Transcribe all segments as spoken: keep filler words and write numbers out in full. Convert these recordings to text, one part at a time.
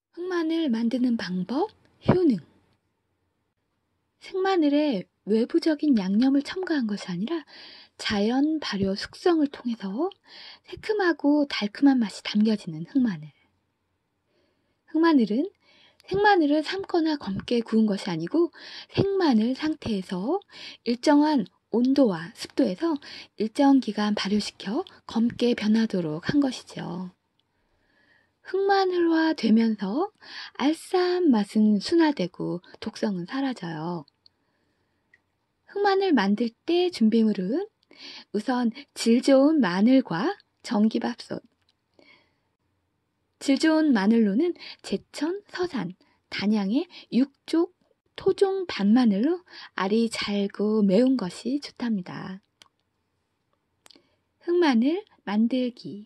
흑마늘 만드는 방법, 효능. 생마늘에 외부적인 양념을 첨가한 것이 아니라 자연 발효 숙성을 통해서 새콤하고 달콤한 맛이 담겨지는 흑마늘. 흑마늘은 생마늘을 삶거나 검게 구운 것이 아니고 생마늘 상태에서 일정한 온도와 습도에서 일정 기간 발효시켜 검게 변하도록 한 것이죠. 흑마늘화 되면서 알싸한 맛은 순화되고 독성은 사라져요. 흑마늘 만들 때 준비물은 우선 질 좋은 마늘과 전기밥솥. 질 좋은 마늘로는 제천, 서산, 단양의 육족, 토종 반마늘로 알이 잘고 매운 것이 좋답니다. 흑마늘 만들기.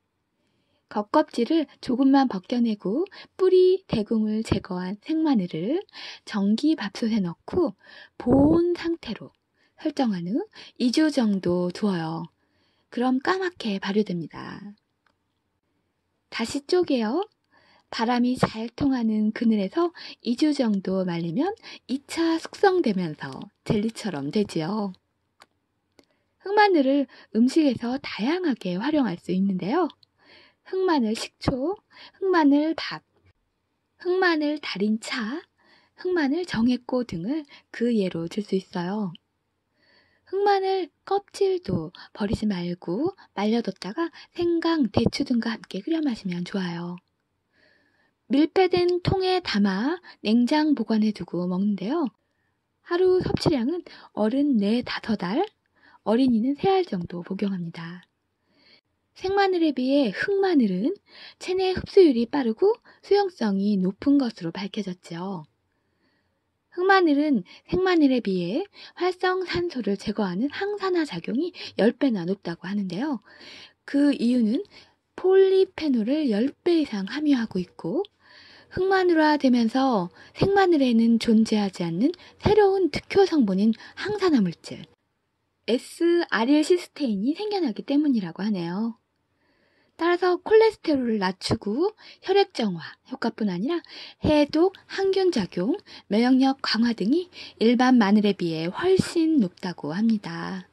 겉껍질을 조금만 벗겨내고 뿌리, 대궁을 제거한 생마늘을 전기밥솥에 넣고 보온 상태로 설정한 후 이 주 정도 두어요. 그럼 까맣게 발효됩니다. 다시 쪼개어 바람이 잘 통하는 그늘에서 이 주 정도 말리면 이 차 숙성되면서 젤리처럼 되지요. 흑마늘을 음식에서 다양하게 활용할 수 있는데요. 흑마늘 식초, 흑마늘 밥, 흑마늘 달인 차, 흑마늘 정액고 등을 그 예로 들 수 있어요. 흑마늘 껍질도 버리지 말고 말려뒀다가 생강, 대추 등과 함께 끓여 마시면 좋아요. 밀폐된 통에 담아 냉장 보관해 두고 먹는데요. 하루 섭취량은 어른 네, 다섯 알, 어린이는 세 알 정도 복용합니다. 생마늘에 비해 흑마늘은 체내 흡수율이 빠르고 수용성이 높은 것으로 밝혀졌죠. 흑마늘은 생마늘에 비해 활성산소를 제거하는 항산화 작용이 십 배나 높다고 하는데요. 그 이유는 폴리페놀을 십 배 이상 함유하고 있고 흑마늘화 되면서 생마늘에는 존재하지 않는 새로운 특효 성분인 항산화 물질 에스아릴시스테인이 생겨나기 때문이라고 하네요. 따라서 콜레스테롤을 낮추고 혈액정화 효과뿐 아니라 해독, 항균작용, 면역력 강화 등이 일반 마늘에 비해 훨씬 높다고 합니다.